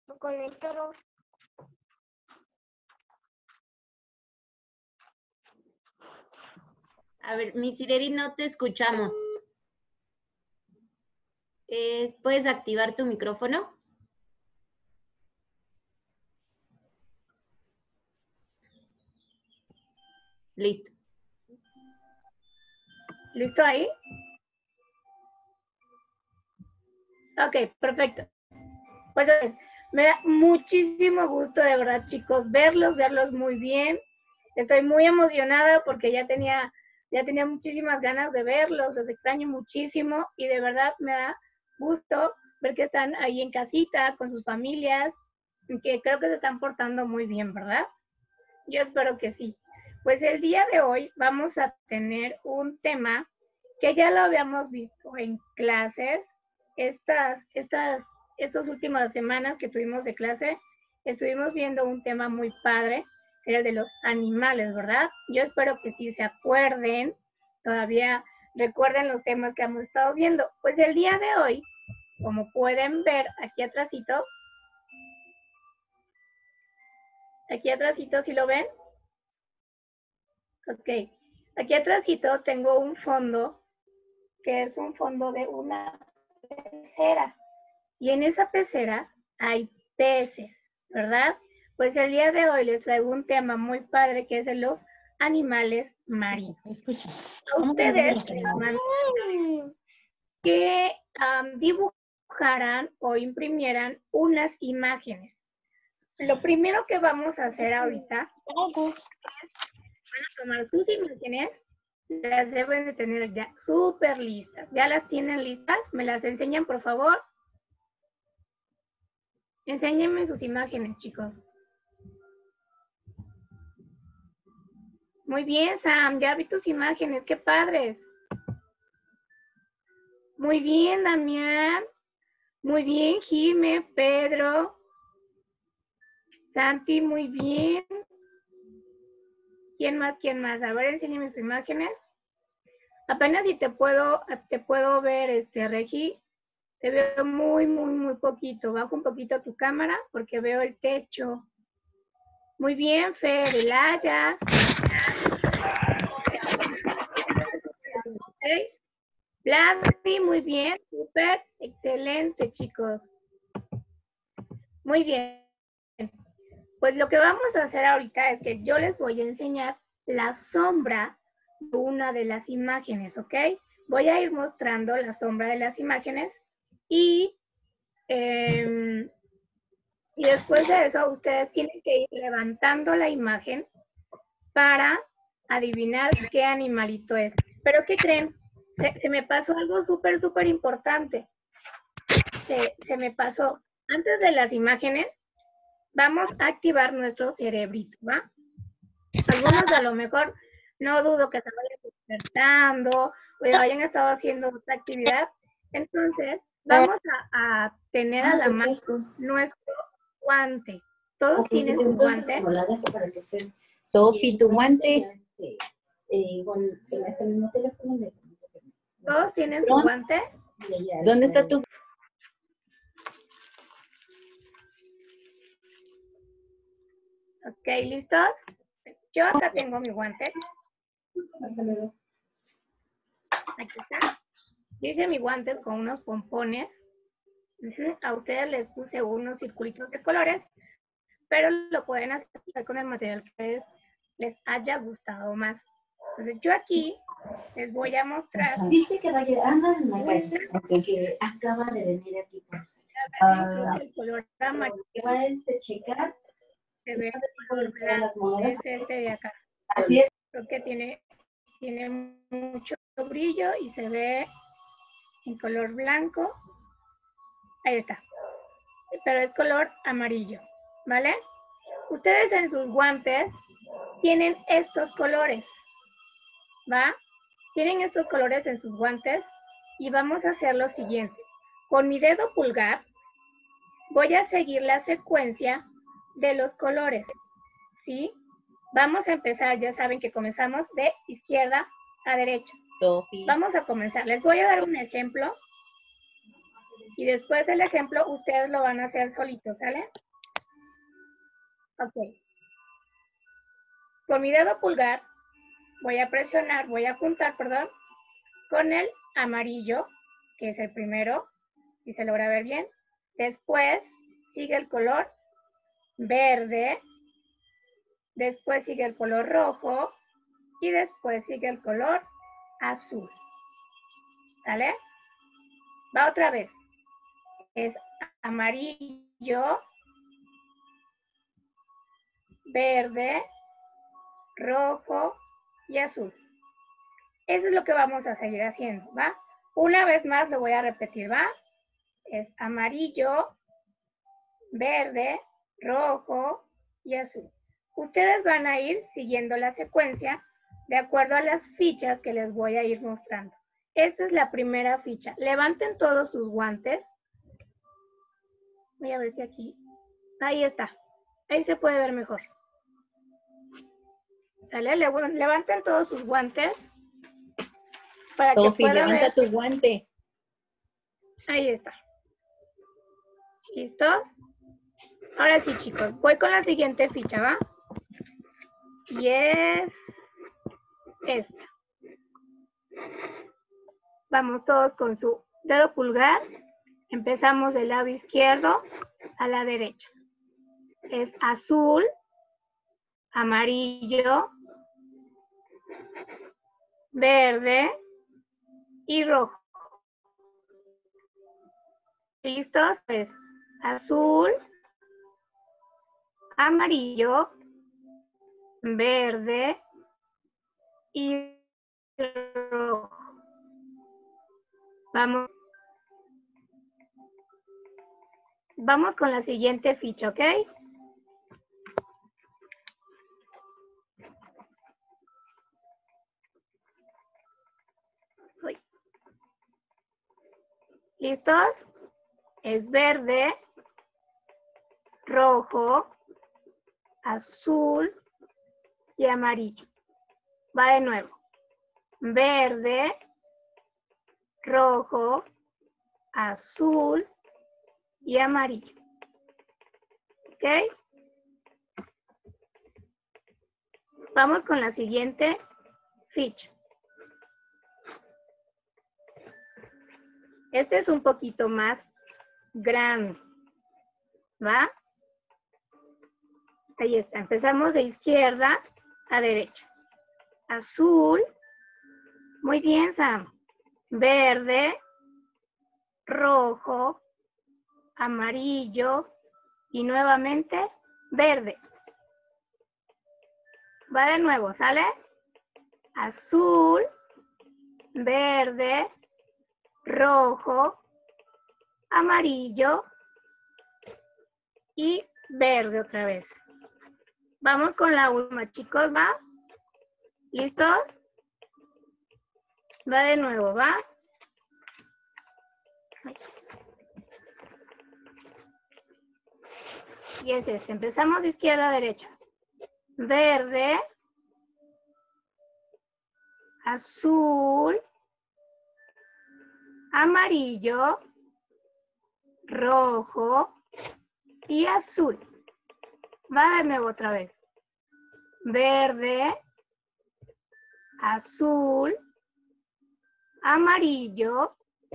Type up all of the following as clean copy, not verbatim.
Con el toro. A ver, Miss Ireri, no te escuchamos. ¿Puedes activar tu micrófono? Listo. ¿Listo ahí? Ok, perfecto. Pues me da muchísimo gusto, de verdad, chicos, verlos muy bien. Estoy muy emocionada porque ya tenía muchísimas ganas de verlos, los extraño muchísimo y de verdad me da gusto ver que están ahí en casita con sus familias, que creo que se están portando muy bien, ¿verdad? Yo espero que sí. Pues el día de hoy vamos a tener un tema que ya lo habíamos visto en clases. Estas últimas semanas que tuvimos de clase, estuvimos viendo un tema muy padre, que era el de los animales, ¿verdad? Yo espero que sí se acuerden, todavía recuerden los temas que hemos estado viendo. Pues el día de hoy, como pueden ver aquí atrásito, ¿sí lo ven? Ok, aquí atrásito tengo un fondo, que es un fondo de una pecera. Y en esa pecera hay peces, ¿verdad? Pues el día de hoy les traigo un tema muy padre que es de los animales marinos. A ustedes les mando que dibujaran o imprimieran unas imágenes. Lo primero que vamos a hacer ahorita es van a tomar sus imágenes, las deben de tener ya súper listas. ¿Ya las tienen listas? ¿Me las enseñan, por favor? Enséñenme sus imágenes, chicos. Muy bien, Sam, ya vi tus imágenes, qué padres. Muy bien, Damián. Muy bien, Jime, Pedro. Santi, muy bien. ¿Quién más? ¿Quién más? A ver, enséñame sus imágenes. Apenas si te puedo ver, Regi. Te veo muy poquito. Bajo un poquito tu cámara porque veo el techo. Muy bien, Fer, Elaya. Okay. Vladi, muy bien, súper, excelente, chicos. Muy bien. Pues lo que vamos a hacer ahorita es que yo les voy a enseñar la sombra de una de las imágenes, ¿ok? Voy a ir mostrando la sombra de las imágenes y después de eso ustedes tienen que ir levantando la imagen para adivinar qué animalito es. ¿Pero qué creen? Se me pasó algo súper importante. Se me pasó. Antes de las imágenes, vamos a activar nuestro cerebrito, ¿va? Algunos a lo mejor no dudo que se vayan despertando o ya hayan estado haciendo otra actividad. Entonces, vamos a tener a la mano nuestro guante. ¿Todos tienen su guante? Sofi, tu guante. Con ese mismo teléfono. ¿Todos tienen su guante? ¿Dónde está tu? Ok, ¿listos? Yo acá tengo mi guante. Hasta luego. Aquí está. Yo hice mi guante con unos pompones. A ustedes les puse unos circulitos de colores, pero lo pueden hacer con el material que les haya gustado más. Entonces yo aquí les voy a mostrar. Dice que va a llegar, anda en la calle, porque acaba de venir aquí por el color amarillo. que va a checar. Se ve el color blanco, es este de acá. Así es. Creo que tiene mucho brillo y se ve en color blanco. Ahí está. Pero es color amarillo, ¿vale? Ustedes en sus guantes tienen estos colores, ¿va? Tienen estos colores en sus guantes y vamos a hacer lo siguiente. Con mi dedo pulgar voy a seguir la secuencia de los colores, ¿sí? Vamos a empezar, ya saben que comenzamos de izquierda a derecha. Vamos a comenzar. Les voy a dar un ejemplo Y después del ejemplo, ustedes lo van a hacer solitos, ¿sale? Ok. Con mi dedo pulgar voy a presionar, voy a apuntar, perdón, con el amarillo, que es el primero, si se logra ver bien. Después sigue el color verde, después sigue el color rojo y después sigue el color azul. ¿Sale? Va otra vez. Es amarillo, verde, rojo y azul. Eso es lo que vamos a seguir haciendo, ¿va? Una vez más lo voy a repetir, ¿va? Es amarillo, verde, rojo y azul. Ustedes van a ir siguiendo la secuencia de acuerdo a las fichas que les voy a ir mostrando. Esta es la primera ficha. Levanten todos sus guantes. Voy a ver si aquí. Ahí está. Ahí se puede ver mejor. ¿Sale? Levanten todos sus guantes para que Sofi, puedan levanta ver. tu guante. Ahí está. ¿Listos? Ahora sí, chicos. Voy con la siguiente ficha, ¿va? Y es esta. Vamos todos con su dedo pulgar. Empezamos del lado izquierdo a la derecha. Es azul, amarillo, verde y rojo. ¿Listos? Pues azul, amarillo, verde y rojo. Vamos con la siguiente ficha, ¿ok? ¿Listos? Es verde, rojo, azul y amarillo. Va de nuevo. Verde, rojo, azul y amarillo. ¿Ok? Vamos con la siguiente ficha. Este es un poquito más grande. ¿Va? Ahí está. Empezamos de izquierda a derecha. Azul. Muy bien, Sam. Verde, rojo, amarillo y nuevamente verde. Va de nuevo, ¿sale? Azul, verde, rojo, amarillo y verde otra vez. Vamos con la última, chicos, ¿va? ¿Listos? Va de nuevo, ¿va? Y es este. Empezamos de izquierda a derecha. Verde, azul, amarillo, rojo y azul. Va de nuevo otra vez. Verde, azul, amarillo,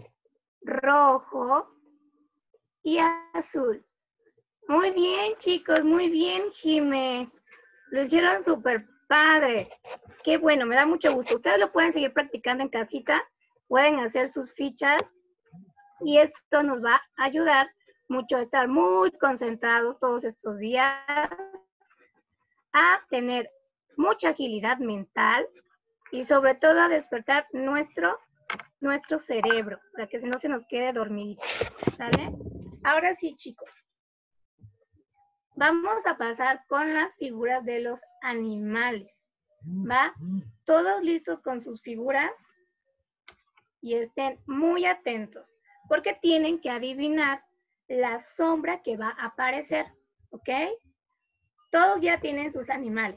rojo y azul. Muy bien, chicos, muy bien, Jime. Lo hicieron súper padre. Qué bueno, me da mucho gusto. Ustedes lo pueden seguir practicando en casita, pueden hacer sus fichas y esto nos va a ayudar mucho a estar muy concentrados todos estos días, a tener mucha agilidad mental y sobre todo a despertar nuestro cerebro para que no se nos quede dormido. ¿Sale? Ahora sí, chicos. Vamos a pasar con las figuras de los animales. ¿Va? Todos listos con sus figuras y estén muy atentos porque tienen que adivinar la sombra que va a aparecer. ¿Ok? Todos ya tienen sus animales.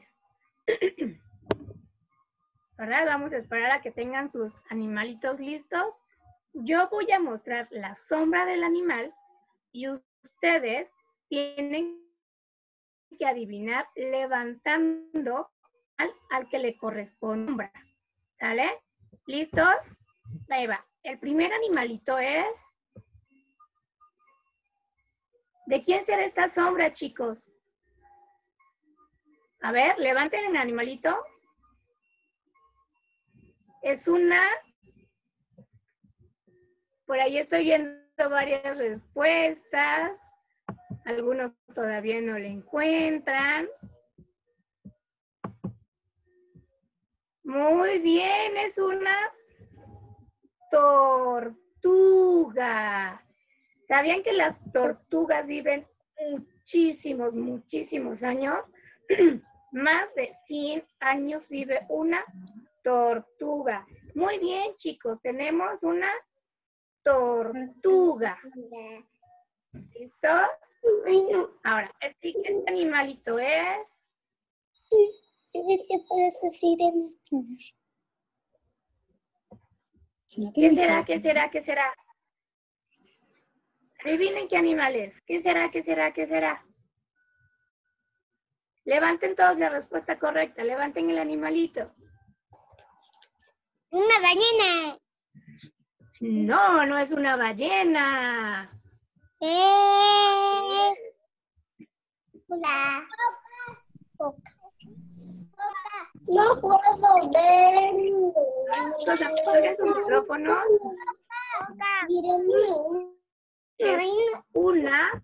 ¿Verdad? Vamos a esperar a que tengan sus animalitos listos. yo voy a mostrar la sombra del animal y ustedes tienen que adivinar levantando al que le corresponda. ¿Sale? ¿Listos? Ahí va. El primer animalito es... ¿De quién será esta sombra, chicos? A ver, levanten el animalito. Es una... Por ahí estoy viendo varias respuestas. Algunos todavía no le encuentran. Muy bien, es una tortuga. ¿Sabían que las tortugas viven muchísimos años? Más de 100 años vive una tortuga. Muy bien, chicos, tenemos una tortuga. ¿Listo? Ahora, el siguiente animalito es... ¿Qué será? ¿Qué será? ¿Qué será? Adivinen qué animal es. ¿Qué será? ¿Qué será? ¿Qué será? Levanten todos la respuesta correcta. Levanten el animalito. Una ballena. No, no es una ballena. Una foca. No puedo ver. Chicos, apaguen sus micrófonos. Una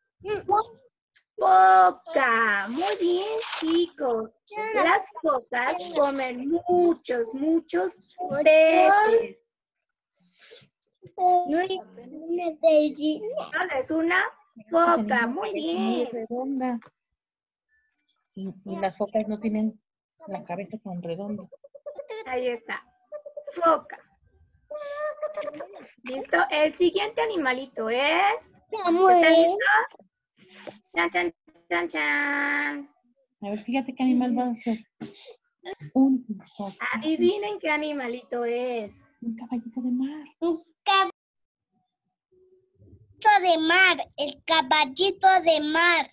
foca. Muy bien, chicos. Las focas comen muchos peces. No es una gallina. No, es una foca. Muy bien. Redonda. Y las focas no tienen la cabeza tan redonda. Ahí está. Foca. ¿Listo? El siguiente animalito es... ¿Están listos? Chan, chan, chan, chan. A ver, fíjate qué animal va a ser. Un Adivinen qué animalito es. caballito de mar. Un caballito de mar. El caballito de mar.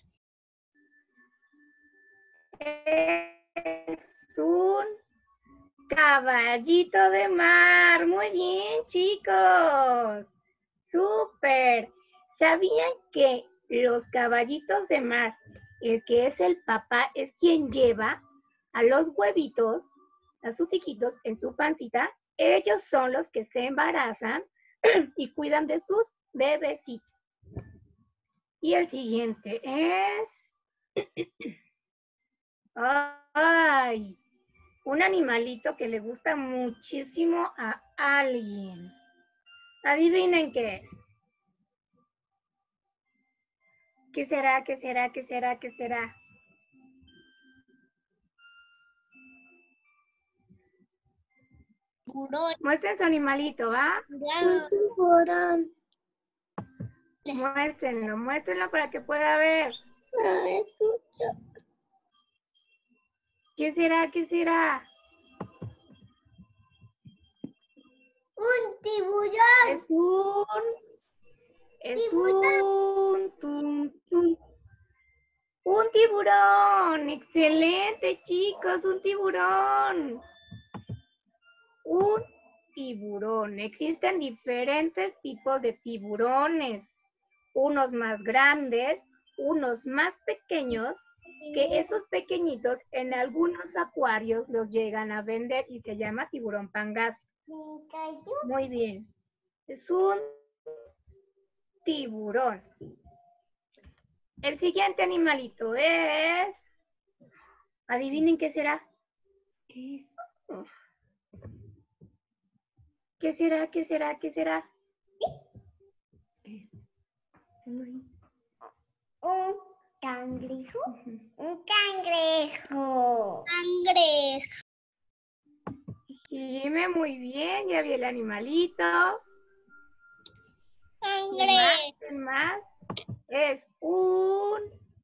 Es un caballito de mar. Muy bien, chicos. ¡Súper! ¿Sabían que los caballitos de mar, el que es el papá, es quien lleva a los huevitos, a sus hijitos en su pancita? Ellos son los que se embarazan y cuidan de sus bebecitos. Y el siguiente es... ¡Ay! Un animalito que le gusta muchísimo a alguien. Adivinen qué es. ¿Qué será? ¿Qué será? ¿Qué será? ¿Qué será? Tiburón. Muestren su animalito, ¿va? Un tiburón. Muéstrenlo, muéstrenlo para que pueda ver. No escucho. ¿Qué será? ¿Qué será? Un tiburón. Un tiburón. Excelente, chicos, un tiburón. Un tiburón. Existen diferentes tipos de tiburones. Unos más grandes, unos más pequeños, que esos pequeñitos en algunos acuarios los llegan a vender y se llama tiburón pangaso. Muy bien. Es un tiburón. El siguiente animalito es... Adivinen qué será. ¿Qué será? ¿Qué será? ¿Qué será? Un cangrejo. Un cangrejo. Cangrejo. Y dime muy bien, ya vi el animalito. Cangrejo. ¿Qué más? Es un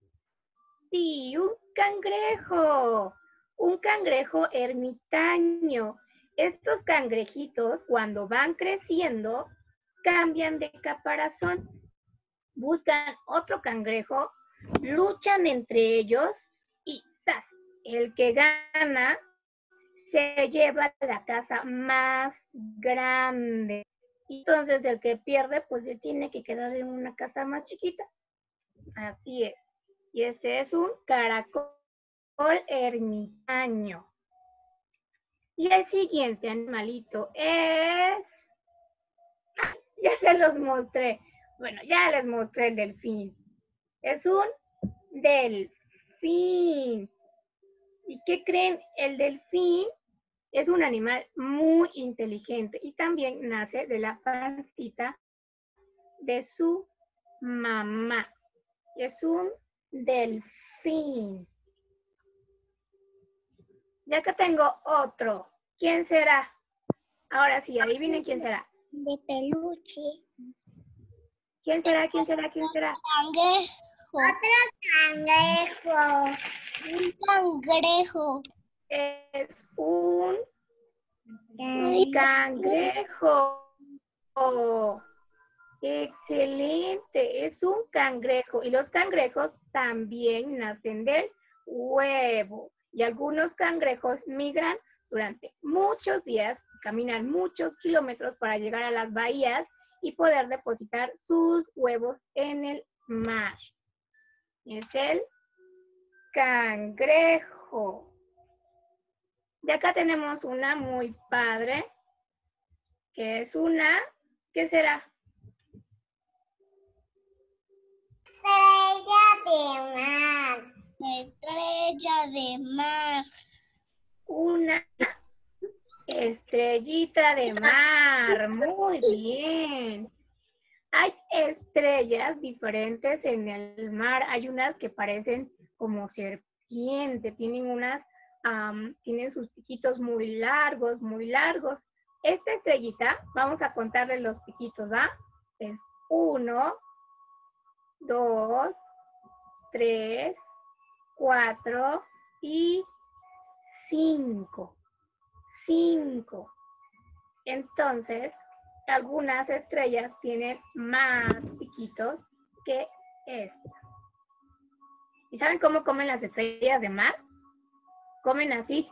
cangrejo. Un cangrejo ermitaño. Estos cangrejitos, cuando van creciendo, cambian de caparazón, buscan otro cangrejo, luchan entre ellos y ¡zas! El que gana se lleva la casa más grande. Entonces el que pierde pues se tiene que quedar en una casa más chiquita. Así es. Y este es un caracol ermitaño. Y el siguiente animalito es... Ya se los mostré. Bueno, ya les mostré el delfín. Es un delfín. ¿Y qué creen? El delfín es un animal muy inteligente y también nace de la pancita de su mamá. Es un delfín. Ya acá tengo otro. ¿Quién será? Ahora sí, adivinen quién será. De peluche. ¿Quién será? ¿Quién será? ¿Quién será? Cangrejo. Otro cangrejo. Un cangrejo. Es un cangrejo. Excelente, es un cangrejo. Y los cangrejos también nacen del huevo. Y algunos cangrejos migran durante muchos días, caminan muchos kilómetros para llegar a las bahías y poder depositar sus huevos en el mar. Es el cangrejo. De acá tenemos una muy padre, que es una, ¿qué será? Estrella de mar. Estrella de mar. Una estrellita de mar. Muy bien. Hay estrellas diferentes en el mar. Hay unas que parecen como serpiente. Tienen sus piquitos muy largos, muy largos. Esta estrellita, vamos a contarle los piquitos, ¿va? Es 1, 2, 3, 4 y 5. 5. Entonces, algunas estrellas tienen más piquitos que esta. ¿Y saben cómo comen las estrellas de mar? Comen así.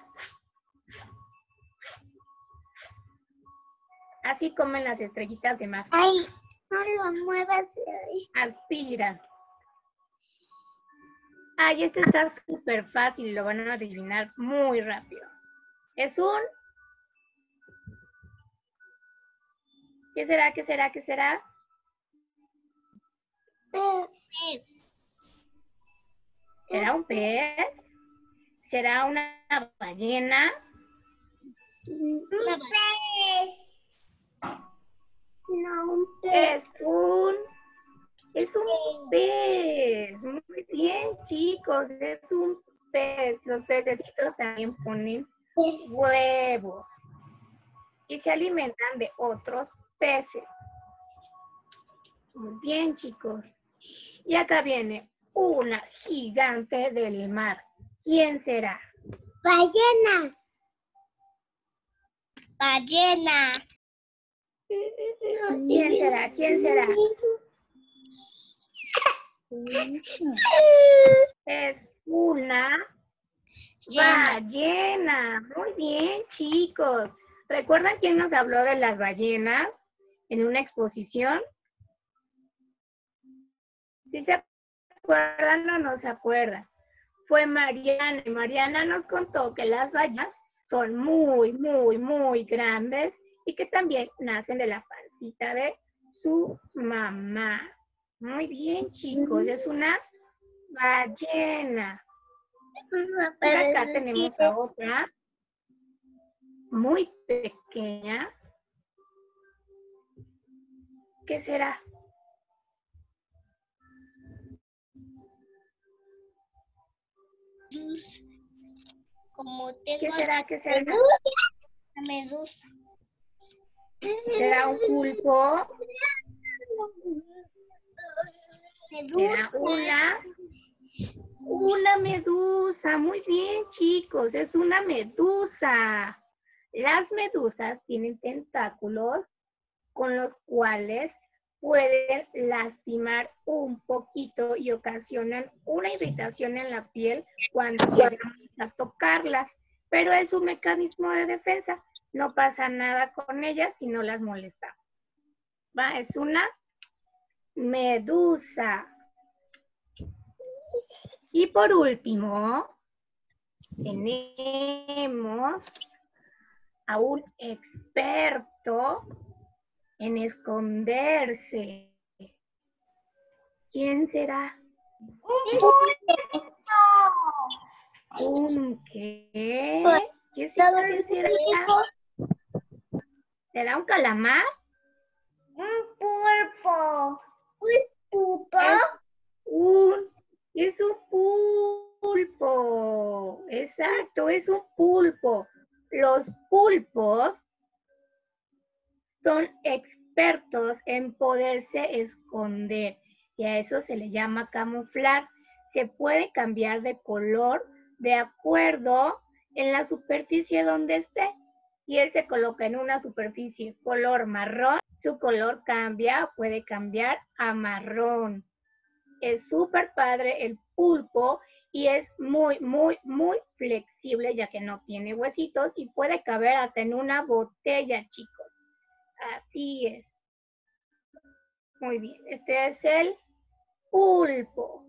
Así comen las estrellitas de mar. Ay, no lo muevas. Aspiran. Ay, este está súper fácil, lo van a adivinar muy rápido. Es un... ¿Qué será? ¿Qué será? ¿Qué será? Pez. ¿Será un pez? ¿Será una ballena? Un pez. No, un pez. Es un pez. Muy bien, chicos, es un pez. Los pececitos también ponen huevos y se alimentan de otros peces. Muy bien, chicos. Y acá viene una gigante del mar. ¿Quién será? Ballena. Ballena. ¿Quién será? ¿Quién será? Es una ballena. Muy bien, chicos. ¿Recuerdan quién nos habló de las ballenas en una exposición? ¿Sí se acuerdan o no se acuerdan? Fue Mariana. Y Mariana nos contó que las ballenas son muy, muy, muy grandes y que también nacen de la pancita de su mamá. Muy bien, chicos. Es una ballena. Acá tenemos a otra muy pequeña. ¿Qué será? Como tengo ¿Qué será? ¿Qué será? la medusa. ¿Será un pulpo? ¿Será una medusa? Muy bien, chicos, es una medusa. Las medusas tienen tentáculos con los cuales pueden lastimar un poquito y ocasionan una irritación en la piel cuando vamos a tocarlas, pero es un mecanismo de defensa. No pasa nada con ellas si no las molestamos. ¿Va? Es una medusa. Y por último, tenemos a un experto en esconderse. ¿Quién será? ¿Un qué? ¿Qué será? ¿Será un calamar? Un pulpo. ¿Un pulpo? Es un pulpo. Exacto, es un pulpo. Los pulpos son expertos en poderse esconder y a eso se le llama camuflar. Se puede cambiar de color de acuerdo en la superficie donde esté. Si él se coloca en una superficie color marrón, su color cambia, puede cambiar a marrón. Es súper padre el pulpo y es muy, muy, muy flexible ya que no tiene huesitos y puede caber hasta en una botella, chicos. Así es. Muy bien, este es el pulpo.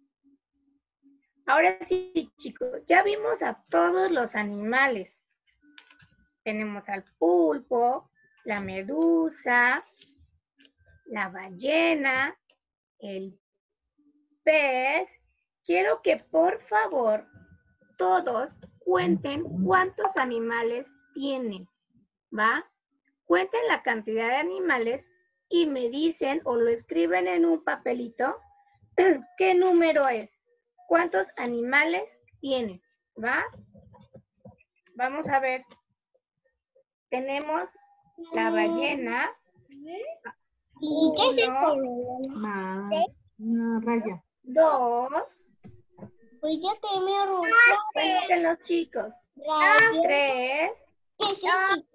Ahora sí, chicos, ya vimos a todos los animales. Tenemos al pulpo, la medusa, la ballena, el pez. Quiero que por favor todos cuenten cuántos animales tienen, ¿va? Cuenten la cantidad de animales y me dicen o lo escriben en un papelito qué número es, cuántos animales tienen, ¿va? Vamos a ver. Tenemos la ballena. ¿Y qué es eso? Una raya. 2. Pues ya tenía Cuenten los chicos. 3. ¿Qué es eso?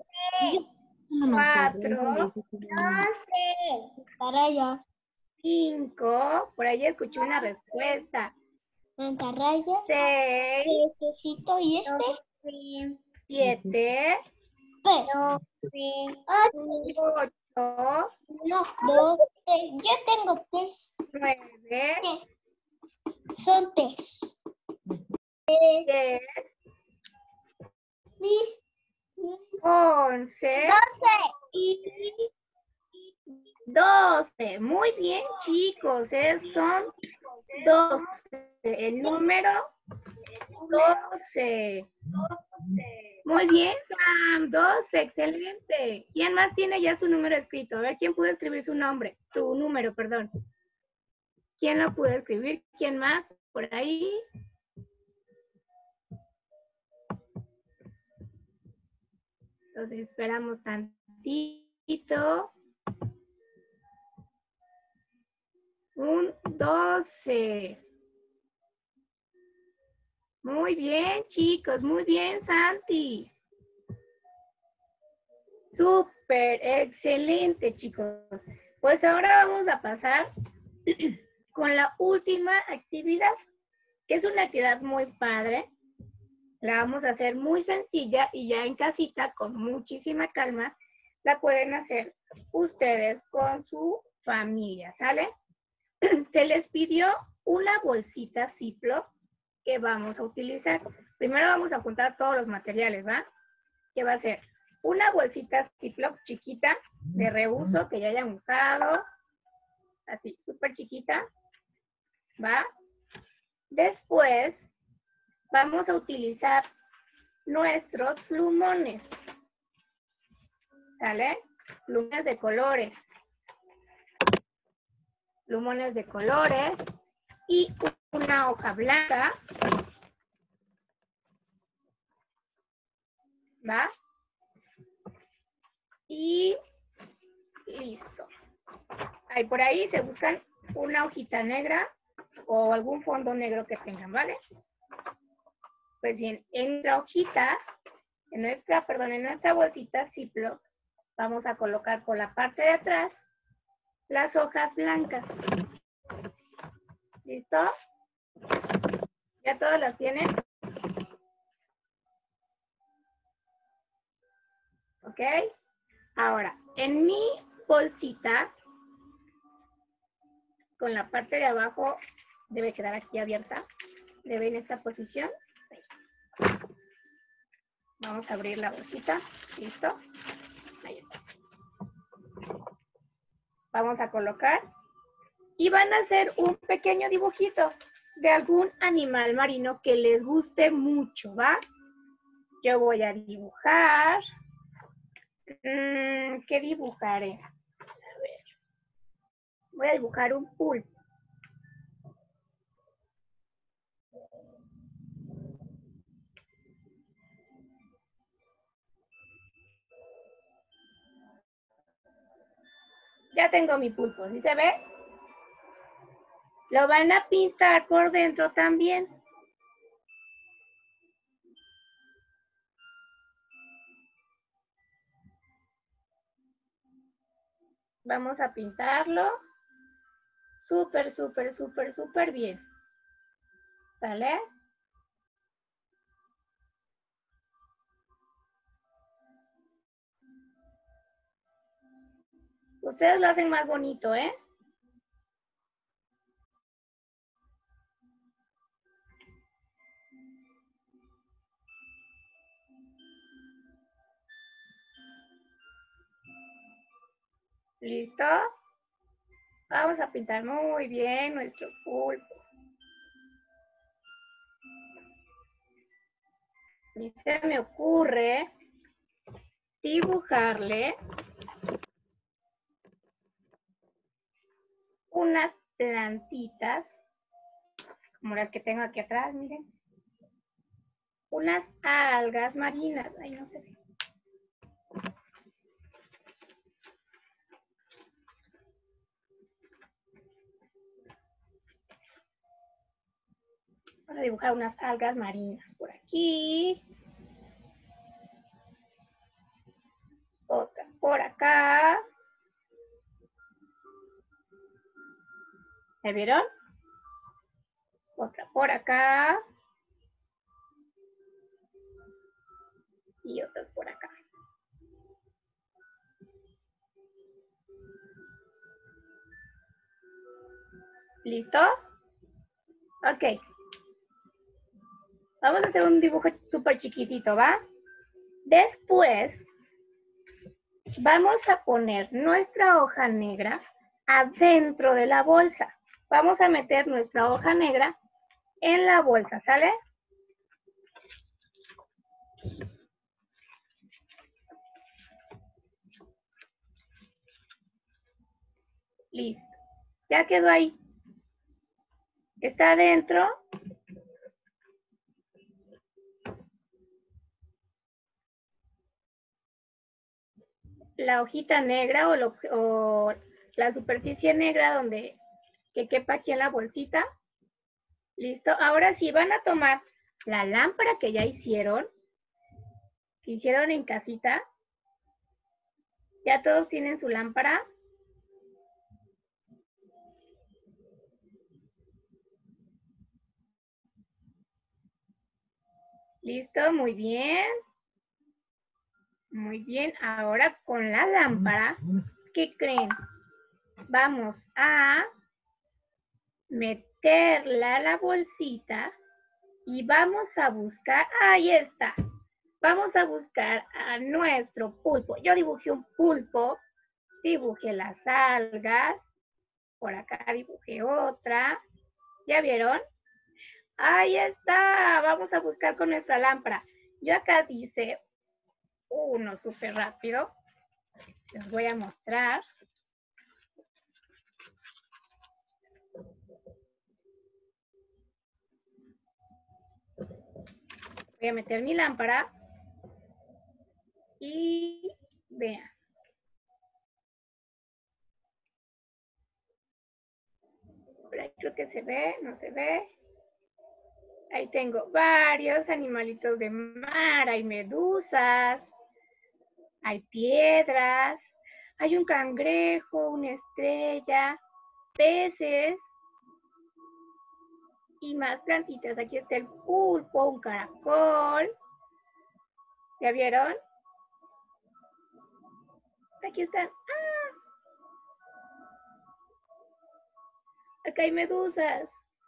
4. Mantarraya. 5. Por ahí escuché una respuesta. Mantarraya. 6. Pececito y 7. Pez. 8. 1, 2, 3. Yo tengo pez. 9. Son pez. 10. 11. 12. Y 12. Muy bien, chicos. Son 12. El número 12. Muy bien, Sam. 12. Excelente. ¿Quién más tiene ya su número escrito? A ver, ¿quién pudo escribir su nombre? Tu número, perdón. ¿Quién lo pudo escribir? ¿Quién más? Por ahí. Entonces esperamos tantito. Un 12. Muy bien, chicos. Muy bien, Santi. Súper, excelente, chicos. Pues ahora vamos a pasar con la última actividad, que es una actividad muy padre. La vamos a hacer muy sencilla y ya en casita, con muchísima calma, la pueden hacer ustedes con su familia, ¿sale? Se les pidió una bolsita Ziploc que vamos a utilizar. Primero vamos a juntar todos los materiales, ¿va? Que va a ser una bolsita Ziploc chiquita de reuso que ya hayan usado, así, súper chiquita, ¿va? Después vamos a utilizar nuestros plumones, ¿sale? Plumones de colores. Plumones de colores y una hoja blanca, ¿va? Y listo. Ahí por ahí se buscan una hojita negra o algún fondo negro que tengan, ¿vale? Pues bien, en nuestra hojita, en nuestra bolsita Ziploc, Vamos a colocar por la parte de atrás las hojas blancas. ¿Listo? ¿Ya todos las tienen? ¿Ok? Ahora, en mi bolsita, con la parte de abajo, debe quedar aquí abierta. Debe en esta posición. Vamos a abrir la bolsita. ¿Listo? Ahí está. Vamos a colocar. Y van a hacer un pequeño dibujito de algún animal marino que les guste mucho, ¿va? Yo voy a dibujar. ¿Qué dibujaré? A ver. Voy a dibujar un pulpo. Ya tengo mi pulpo, ¿sí se ve? Lo van a pintar por dentro también. Vamos a pintarlo. Súper, súper, súper, súper bien. ¿Sale? Ustedes lo hacen más bonito, ¿eh? ¿Listo? Vamos a pintar muy bien nuestro pulpo. Y se me ocurre dibujarle unas plantitas, como las que tengo aquí atrás, miren. Unas algas marinas. Ay, no se ve. Vamos a dibujar unas algas marinas por aquí. Otra por acá. ¿Me vieron? Otra por acá. Y otras por acá. ¿Listo? Ok. Vamos a hacer un dibujo súper chiquitito, ¿va? Después, vamos a poner nuestra hoja negra adentro de la bolsa. Vamos a meter nuestra hoja negra en la bolsa, ¿sale? Listo. Ya quedó ahí. Está adentro. La hojita negra o la superficie negra donde que quepa aquí en la bolsita. Listo. Ahora sí, van a tomar la lámpara que ya hicieron, en casita. Ya todos tienen su lámpara. Listo, muy bien. Muy bien, ahora con la lámpara, ¿qué creen? Vamos a meterla a la bolsita y vamos a buscar, ahí está, vamos a buscar a nuestro pulpo. Yo dibujé un pulpo, dibujé las algas, por acá dibujé otra, ¿ya vieron? Ahí está, vamos a buscar con nuestra lámpara. Yo acá hice uno súper rápido, les voy a mostrar. Voy a meter mi lámpara y vean. Por ahí creo que se ve, no se ve. Ahí tengo varios animalitos de mar, hay medusas, hay piedras, hay un cangrejo, una estrella, peces y más plantitas. Aquí está el pulpo, un caracol. ¿Ya vieron? Aquí están. ¡Ah! Acá hay medusas.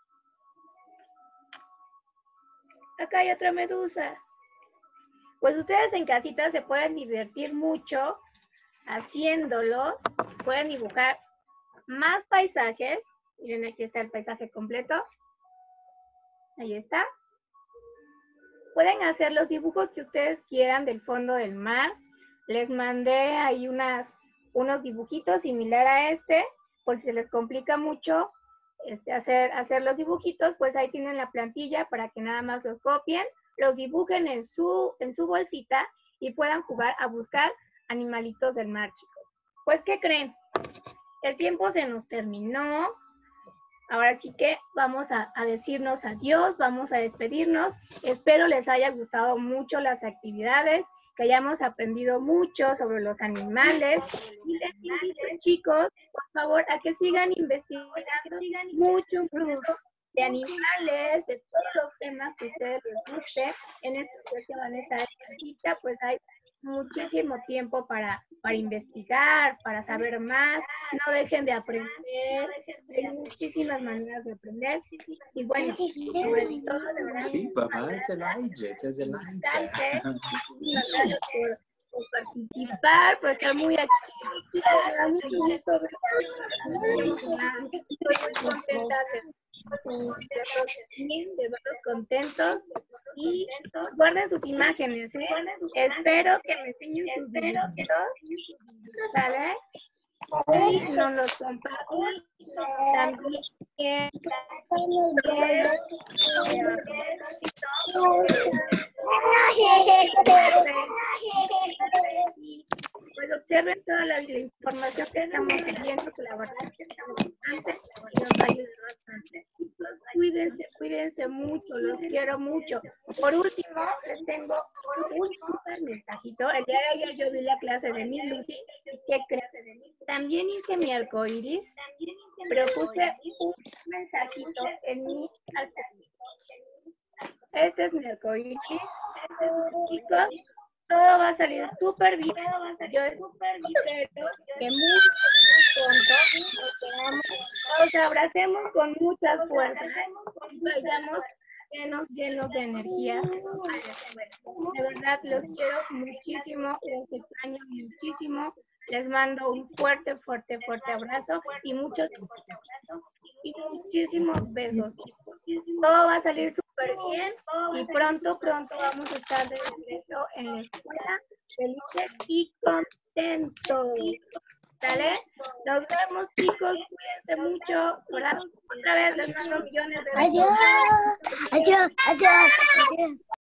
Acá hay otra medusa. Pues ustedes en casita se pueden divertir mucho haciéndolo. Pueden dibujar más paisajes. Miren, aquí está el paisaje completo. Ahí está. Pueden hacer los dibujos que ustedes quieran del fondo del mar. Les mandé ahí unos dibujitos similar a este, por si se les complica mucho hacer los dibujitos, pues ahí tienen la plantilla para que nada más los copien, los dibujen en su bolsita y puedan jugar a buscar animalitos del mar, chicos. Pues, ¿qué creen? El tiempo se nos terminó. Ahora sí que vamos a decirnos adiós, vamos a despedirnos. Espero les haya gustado mucho las actividades, que hayamos aprendido mucho sobre los animales. Y les invito, chicos, por favor, a que sigan investigando mucho de animales, de todos los temas que a ustedes les guste. En esta sesión, en esta cita, pues hay muchísimo tiempo para investigar, para saber más. No dejen de aprender. Hay muchísimas maneras de aprender. Y bueno, sobre todo, de verdad, Sí, papá, es Elijah. muchísimas gracias por participar, por estar muy activos. Mucho gusto verlos. Estoy muy contenta de verlos contentos. Y guarden sus imágenes, ¿eh? Espero que me enseñen sus dibujitos, ¿sale? Y nos los compartan también. Pues observen toda la información que estamos viendo, que la verdad es que está muy importante y nos va a ayudar bastante. Cuídense mucho, los quiero mucho. Por último, les tengo un súper mensajito. El día de ayer yo vi la clase de mi Lucy. ¿Qué creen? También hice mi arcoiris, pero puse un mensajito en mi arcoiris. Este es mi arcoiris. Chicos, todo va a salir súper bien. Yo espero que muy pronto nos abracemos con muchas fuerzas y vayamos llenos de energía. De verdad, los quiero muchísimo, los extraño muchísimo. Les mando un fuerte abrazo y muchísimos besos. Todo va a salir súper bien y pronto vamos a estar de regreso en la escuela, felices y contentos. ¿Sale? Nos vemos, chicos, cuídense mucho. Otra vez les mando millones de besos. Adiós.